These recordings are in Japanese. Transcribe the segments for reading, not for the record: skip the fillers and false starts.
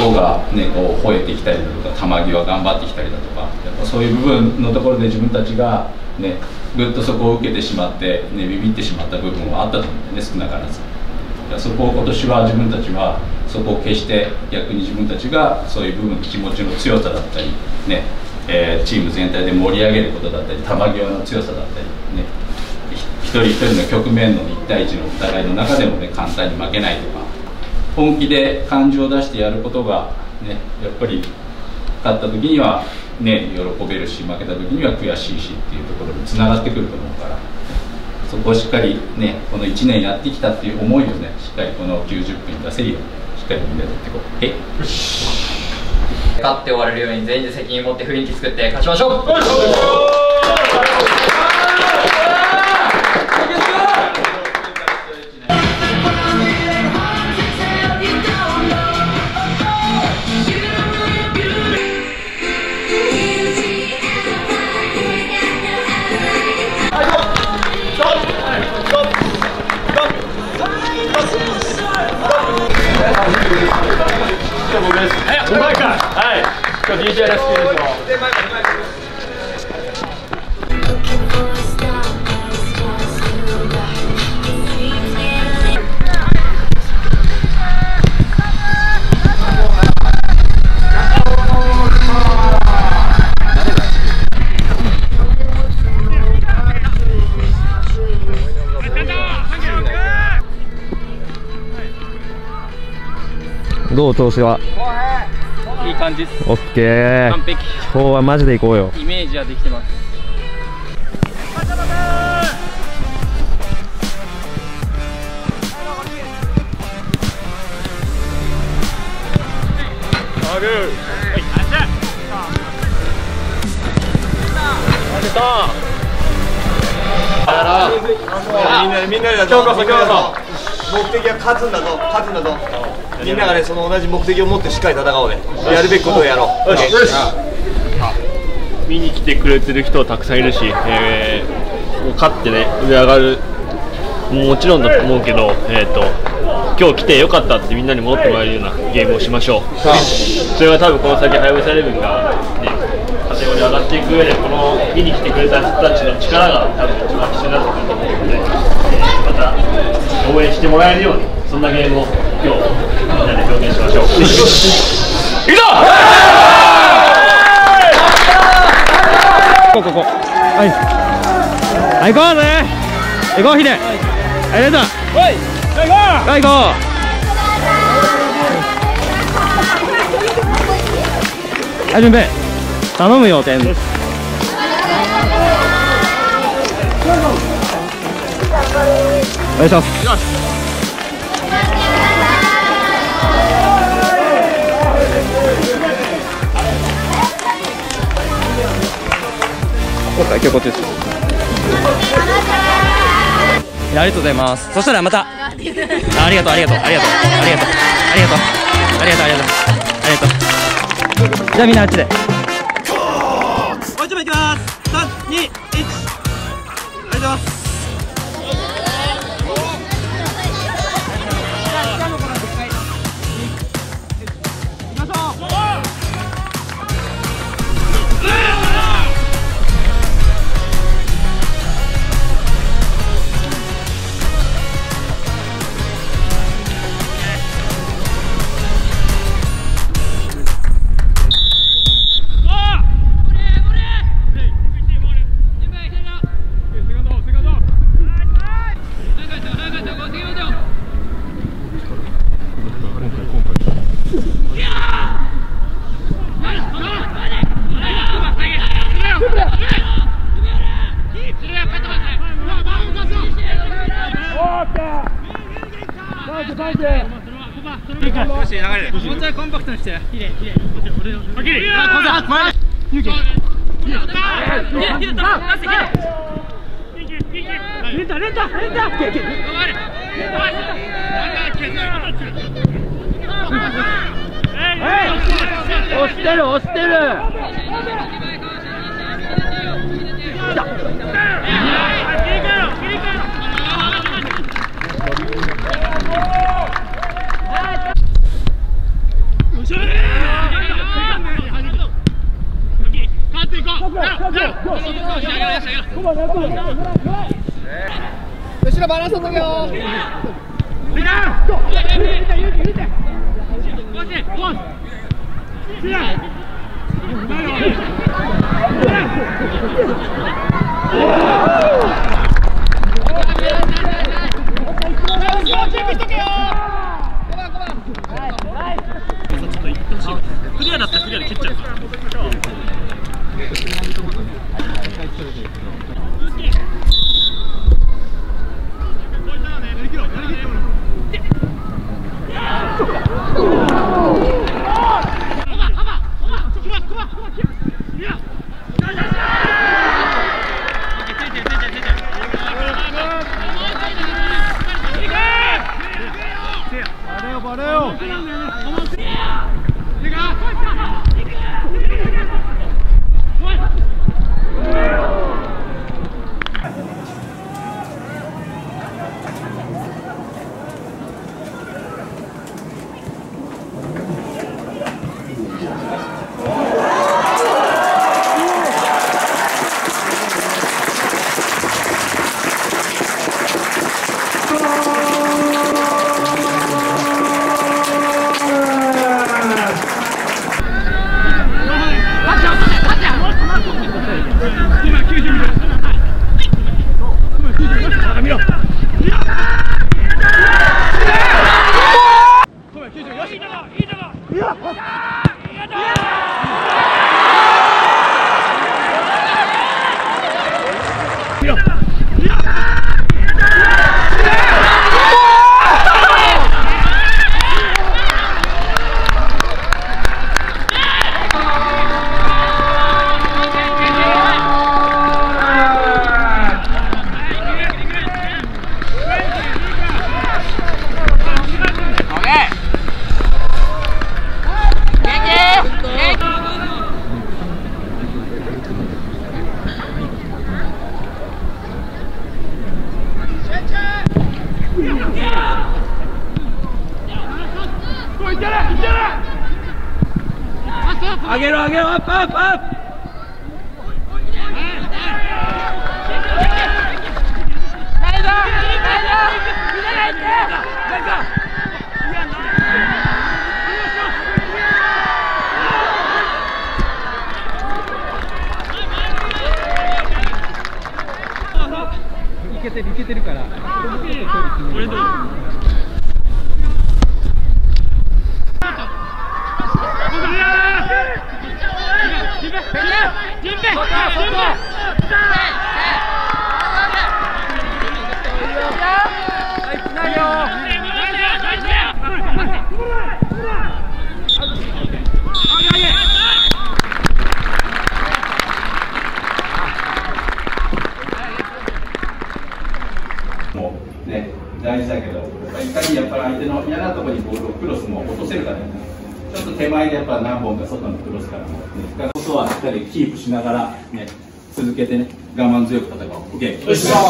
子が、ね、こう吠えてきたりだとか、球際頑張ってきたりだとか、やっぱそういう部分のところで自分たちが、ね、ぐっとそこを受けてしまって、ね、ビビってしまった部分はあったと思うんでね、少なからず。そこを今年は自分たちはそこを決して逆に自分たちがそういう部分の気持ちの強さだったり、ねチーム全体で盛り上げることだったり、球際の強さだったり、ね、一人一人の局面の1対1のお互いの中でも、ね、簡単に負けないとか、本気で感情を出してやることが、ね、やっぱり勝った時には、ね、喜べるし、負けた時には悔しいしっていうところにつながってくると思うから、そこをしっかり、ね、この1年やってきたっていう思いをね、しっかりこの90分に出せるようにしっかりみんなでやっていこう。 勝って終われるように全員で責任を持って雰囲気作って勝ちましょう。はい、今日 DJ レスキューですよ。 どう調子はいい感じです。 オッケー。 完璧。 今日はマジで行こうよ。 イメージはできてます。 みんなで今日こそ目的は勝つんだぞ、勝つんだぞ。みんながね、その同じ目的を持ってしっかり戦おうね。やるべきことをやろう。 見に来てくれてる人はたくさんいるし、勝ってね、上上がるもちろんだと思うけど、今日来てよかったってみんなに戻ってもらえるようなゲームをしましょう。それは多分この先、はやぶさレブンが、ね、カテゴリー上がっていく上で、この見に来てくれた人たちの力が多分一番必要になってくると思うので、また応援してもらえるように、そんなゲームを今日みんなで表現しましょう。いくぞ！ ここはいはい、行こうぜ。行こう、ヒデ。はい、レンタ。はい、行こう。はい、準備。頼むよ、点。お願いします。今回今日こっちです。ありがとうございます。そしたらまた。ありがとう、ありがとう、ありがとう、ありがとう、ありがとう、ありがとう、ありがとう、ありがとう、ありがとう。じゃあみんなあっちで。もう一枚いきます。3、2、1。ありがとうございます。 もうちょいコンパクトにして。きれいきれい。あ、きれい。あ、前。勇気。レンタレンタレンタ。押してる押してる。来た。 後ろバランス取っとけよ。 クリアだったらクリアで蹴っちゃうから。 上げろ上げろ、アップアップアップ。いけてるから。俺どう？ もうね、大事だけど、いかにやっぱり相手の嫌なところにボールをクロスも落とせるかね。ちょっと手前でやっぱ何本か外のクロスからも、ね、ことはしっかりキープしながら、ね、続けてね、我慢強く戦おう。OK。よし。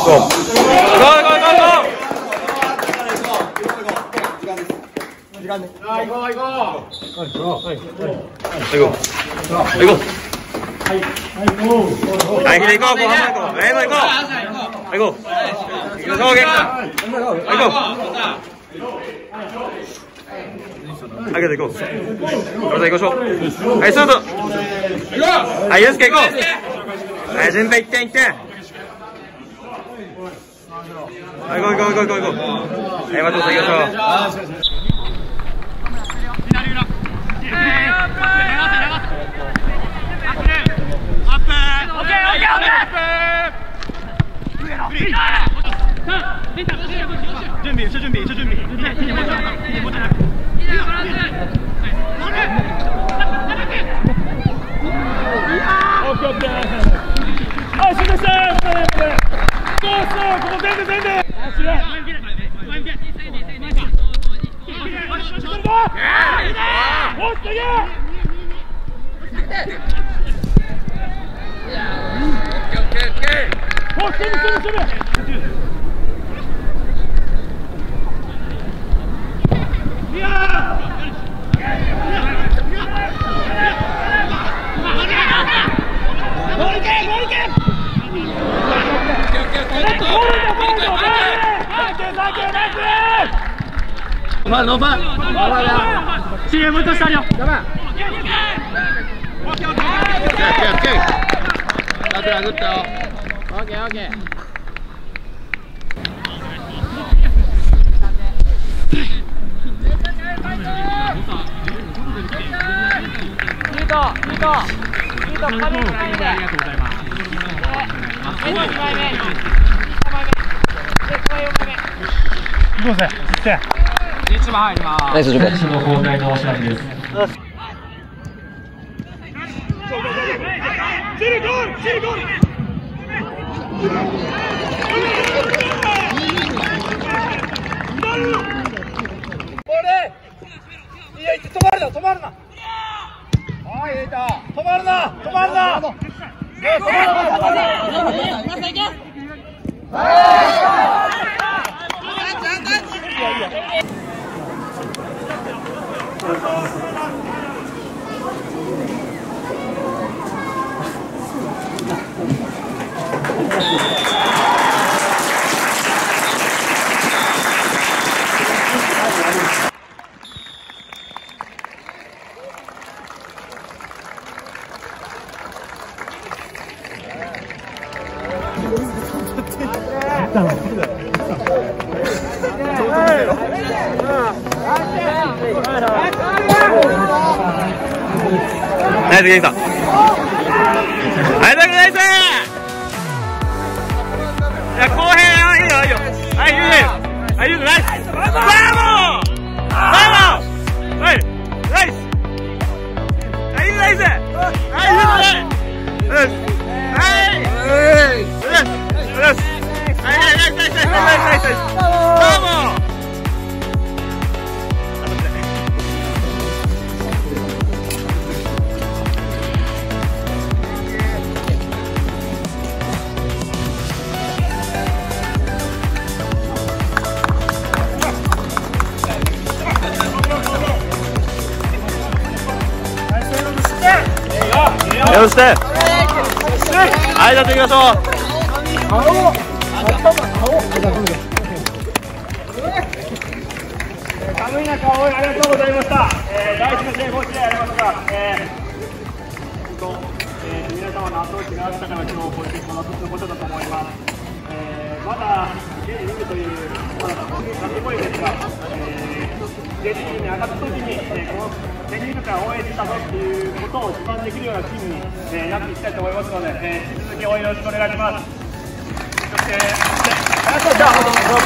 時間ね。行こう。はい、行こう。上げていこう。はい、行こう。はい、スタート。はい、よし、行こう。はい、順平行って。はい、行こう。はい、松本さん行きましょう。準備。 ファノーファン。 CM としてあるよ。やばい。 楽ったよ。オッケーオッケー。 ありがとうございます。どうせ。 11番入ります。 ナイス準備。 その交代のお知らせです。 止まるな。はい、入れた。止まるな。止まるな。 ナイスゲイさん。ナイス。いや後編いいよ。はいいいよ。ナイス。ブラボー。はいナイス。ナイス。よして。はい、じゃあ行きましょう。 寒い中応援ありがとうございました。第一の試合ご指導ありました。皆様の後押しがあったから今日こういうことだと思います。まだJリーグというまだ掛け声ですが、Jリーグに上がった時にこのJリーグから応援したぞっていうことを自慢できるようなチームになっていきたいと思いますので、引き続き応援よろしくお願いします。そしてありがとう。じゃあ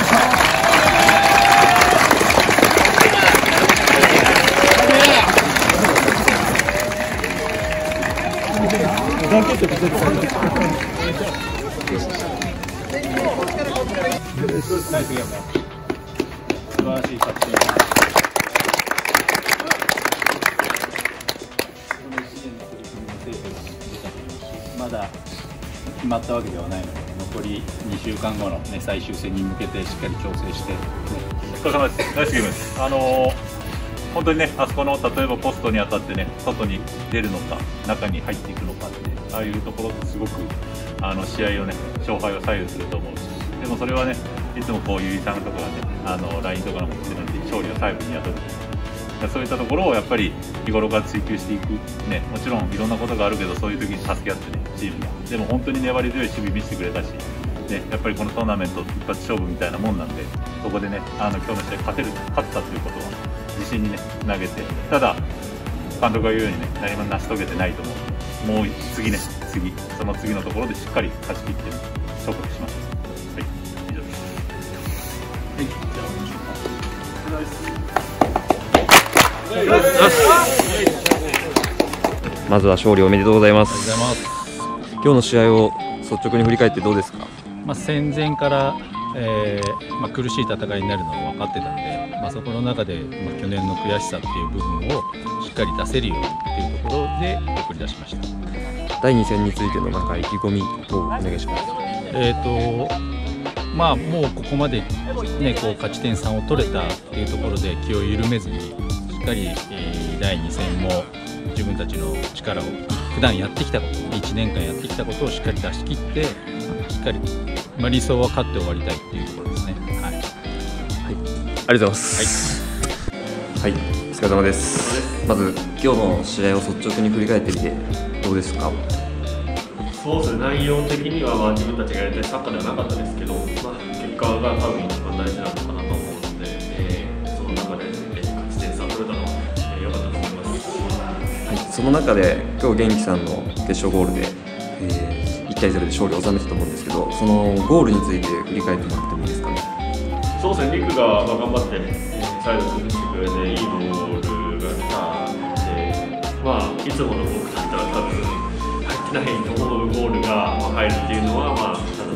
素晴らしい作戦。まだ決まったわけではないので、残り2週間後の、ね、最終戦に向けてしっかり調整して、 お疲れ様です。ナイスゲームです。本当にね、あそこの例えばポストに当たってね、外に出るのか、中に入っていくのかって、ああいうところってすごく試合をね、勝敗を左右すると思うし、でもそれはね、いつもこういうイタンとかがね、ラインとかのもってるんで、勝利を最後に宿る。そういったところをやっぱり日頃から追求していく、ね、もちろんいろんなことがあるけど、そういう時に助け合ってね、チームが。でも本当に粘り強い守備見せてくれたし、ね、やっぱりこのトーナメント一発勝負みたいなもんなんで、そこでね、今日の試合勝ったということは、自信にね、投げて、ただ、監督が言うようにね、何も成し遂げてないと思う。もう次ね、その次のところでしっかり勝ち切って、昇格します。はい、以上です。はい、じゃあ、お願いします。 まずは勝利おめでとうございます。今日の試合を率直に振り返ってどうですか？ 戦前から、苦しい戦いになるのが分かってたんで、そこの中で、去年の悔しさっていう部分をしっかり出せるようにっていうところで送り出しました。 第2戦についてのなんか意気込みをお願いします。 もうここまで、ね、こう勝ち点3を取れたっていうところで気を緩めずに、しっかり、第2戦も自分たちの力を普段やってきたこと、1年間やってきたことをしっかり出し切って、しっかり、理想は勝って終わりたいっていうところですね。はい、 ありがとうございます。 はい、お疲れ様です。まず今日の試合を率直に振り返ってみてどうですか？ そうですね、内容的には自分たちがやりたいサッカーではなかったですけど、結果が多分一番大事なのかなと思うので、その中で、勝ち点3取れたのは良かったと思います。 はい、その中で今日元気さんの決勝ゴールで、1対0で勝利を収めてたと思うんですけど、そのゴールについて振り返ってもらってもいいですかね？ そうですね、リクが頑張って、サイド崩してくれていいボールが来たので、いつもの僕だったら多分入ってないと思うゴールが入るっていうのは、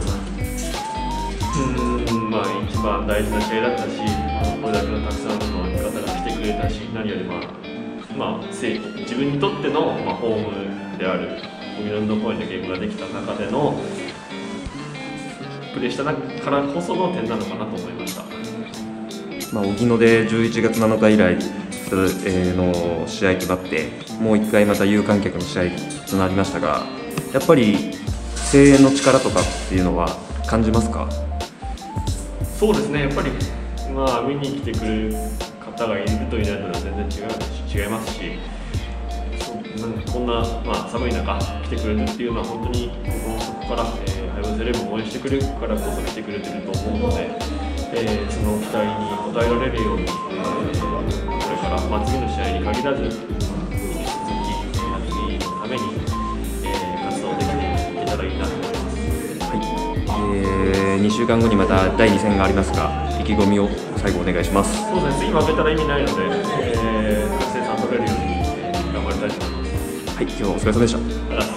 一番大事な試合だったし、これだけのたくさんの味方が来てくれたし、何より自分にとってのホームであるいろんなポイントゲームができた中でのプレーしたからこその点なのかなと思いました。 荻野で11月7日以来の試合となって、もう1回また有観客の試合となりましたが、やっぱり声援の力とかっていうのは感じますか？ そうですね、やっぱり、見に来てくれる方がいるといないと全然違いますし、こんな、寒い中来てくれるっていうのは本当に心の底から、ハイブセレブを応援してくれるからこそ来てくれてると思うので、その期待に応えられるように、これから、次の試合に限らず引き続きラグビーのために、活動できていけたらいいなと思います。 2週間後にまた第2戦がありますが、意気込みを最後お願いします。 そうですね、次負けたら意味ないので、勝ち点3取れるように、頑張りたいと思います。 はい、今日はお疲れ様でした。 ありがとうございます。